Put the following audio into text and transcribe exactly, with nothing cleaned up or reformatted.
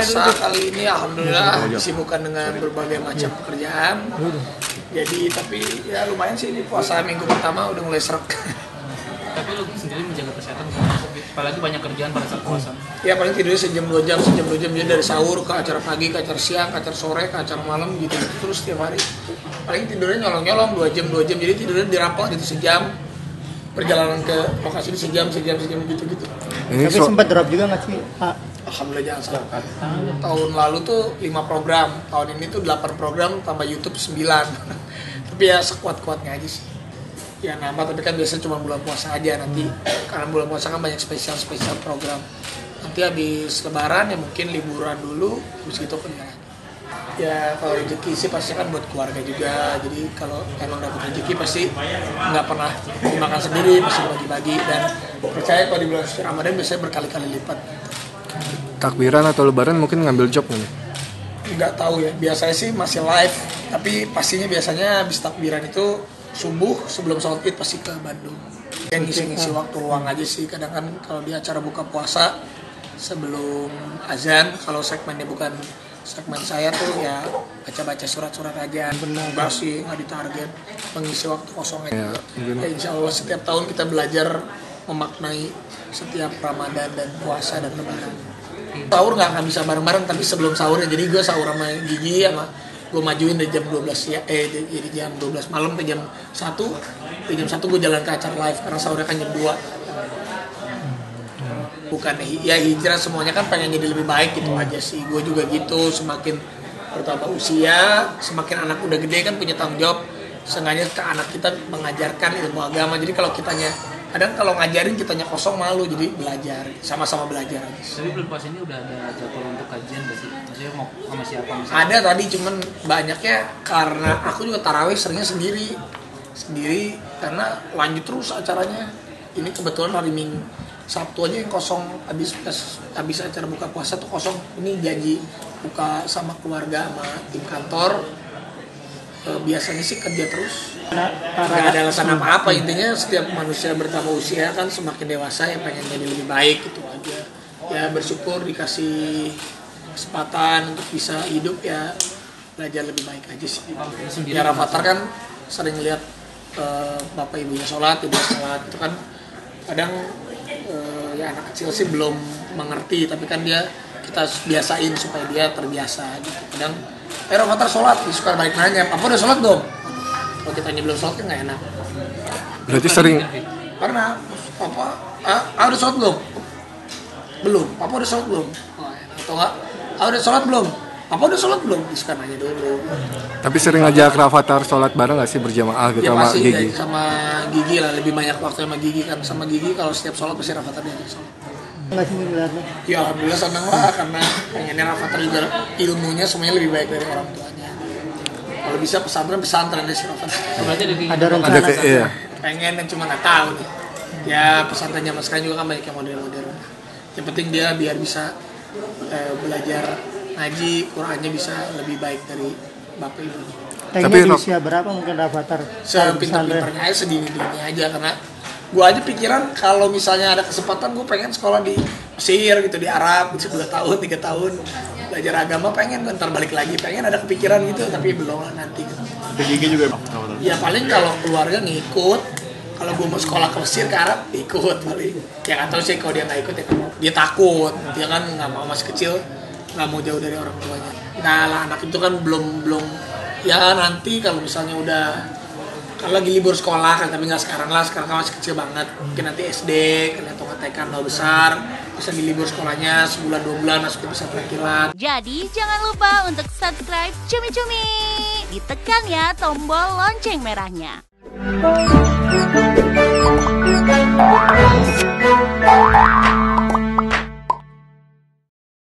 puasa kali ini alhamdulillah disibukkan dengan berbagai macam pekerjaan. Jadi tapi ya lumayan sih ini puasa minggu pertama udah mulai serak. Tapi lu sendiri menjaga kesehatan, apalagi banyak kerjaan pada saat puasa. Ya paling tidurnya sejam dua jam, sejam dua jam jadi dari sahur ke acara pagi, ke acara siang, ke acara sore, ke acara malam gitu terus setiap hari. Paling tidurnya nyolong-nyolong dua jam dua jam jadi tidurnya dirampok gitu sejam. Perjalanan ke lokasi ini sejam sejam sejam gitu-gitu. Ini tapi so sempat drop juga nggak sih Pak? Alhamdulillah jangan sampai. Tahun lalu tuh lima program, tahun ini tuh delapan program tambah YouTube sembilan. Tapi ya sekuat-kuatnya aja sih. Ya nambah tapi kan biasanya cuma bulan puasa aja nanti. Karena bulan puasa kan banyak spesial-spesial program. Nanti habis lebaran ya mungkin liburan dulu, habis itu kerja lagi. Ya kalau rezeki sih pasti kan buat keluarga juga, jadi kalau emang dapat rezeki pasti nggak pernah dimakan sendiri, pasti bagi-bagi dan percaya kalau di bulan suci Ramadan biasanya berkali-kali lipat. Takbiran atau lebaran mungkin ngambil job nih? Nggak tahu ya, biasanya sih masih live, tapi pastinya biasanya habis takbiran itu subuh sebelum sholat id pasti ke Bandung. Dan ngisi-ngisi waktu luang aja sih, kadang kan kalau di acara buka puasa sebelum azan, kalau segmennya bukan segmen saya tuh ya baca-baca surat-surat aja, benar sih nggak ditarget mengisi waktu kosong aja. Ya, ya insya Allah setiap tahun kita belajar memaknai setiap Ramadan dan puasa dan lebaran. Sahur nggak akan bisa bareng-bareng tapi sebelum sahurnya jadi gue sahur sama Gigi sama gue majuin dari jam dua belas ya eh dari jam dua belas malam ke jam satu dari jam satu gue jalan ke acara live karena sahurnya kan jam dua. Bukan ya hijrah semuanya kan pengen jadi lebih baik gitu aja sih. Gue juga gitu, semakin bertambah usia, semakin anak udah gede kan punya tanggung jawab. Sengaja ke anak kita mengajarkan ilmu agama. Jadi kalau kitanya, kadang kalau ngajarin kitanya kosong malu, jadi belajar, sama-sama belajar aja. Tapi belum puasa ini udah ada jadwal untuk kajian gak sih? Maksudnya mau sama siapa? Misalnya? Ada tadi, cuman banyaknya karena aku juga tarawih seringnya sendiri, sendiri karena lanjut terus acaranya. Ini kebetulan hari Minggu. Sabtu aja yang kosong habis habis acara buka puasa tuh kosong. Ini janji buka sama keluarga sama tim kantor. E, biasanya sih kerja terus. Nggak ada alasan apa-apa, intinya setiap manusia bertambah usia kan semakin dewasa ya pengen jadi lebih baik itu aja. Ya bersyukur dikasih kesempatan untuk bisa hidup ya belajar lebih baik aja sih. Ya Rafathar kan sering lihat e, bapak ibunya sholat, ibunya sholat itu kan kadang uh, ya anak kecil sih belum mengerti tapi kan dia kita biasain supaya dia terbiasa gitu. Kadang eh Rafathar sholat, dia suka balik nanya, papa udah sholat belum? Kalau kita belum sholat kan nggak enak. Berarti sering karena papa ah, ah udah sholat belum? Belum, papa udah sholat belum? Oh, atau enggak ah udah sholat belum? Papa udah sholat belum? Disuka nanya dulu. Tapi sering ngajak Rafathar sholat bareng nggak sih berjamaah gitu ya, sama pasti, Gigi? Ya, sama Gigi lah, lebih banyak waktu sama Gigi kan. Sama Gigi kalau setiap sholat pasti Rafathar diajak sholat. Nggak sih ngeliatnya? Ya alhamdulillah senang lah karena pengennya Rafathar juga ilmunya semuanya lebih baik dari orang tuanya. Kalau bisa pesantren pesantren deh si Rafathar. Ada rencana ada ke, iya. Pengen dan cuma nggak tahu nih. Ya pesantrennya mas sekarang juga kan banyak yang model-model. Yang penting dia biar bisa eh, belajar ngaji, Qurannya bisa lebih baik dari bapak ibunya. Tapi di usia berapa mungkin Rafathar? Sepintar-pintarnya aja, sedini-dini aja karena gue aja pikiran kalau misalnya ada kesempatan gue pengen sekolah di Mesir gitu, di Arab gitu, dua tahun, tiga tahun belajar agama pengen, ntar balik lagi pengen ada kepikiran gitu tapi belum lah nanti. Gigi juga ya paling kalau keluarga ngikut, kalau gue mau sekolah ke Mesir ke Arab ikut paling. Ya nggak tahu sih kalau dia nggak ikut ya dia takut, dia kan nggak mau masih kecil. Nggak mau jauh dari orang tuanya. Nah lah anak itu kan belum belum ya nanti kalau misalnya udah kalau lagi libur sekolah kan tapi nggak sekarang lah, sekarang kan masih kecil banget mungkin nanti S D kan atau T K udah besar bisa di libur sekolahnya sebulan dua bulan masuk bisa pelajaran. Jadi jangan lupa untuk subscribe Cumi Cumi, ditekan ya tombol lonceng merahnya.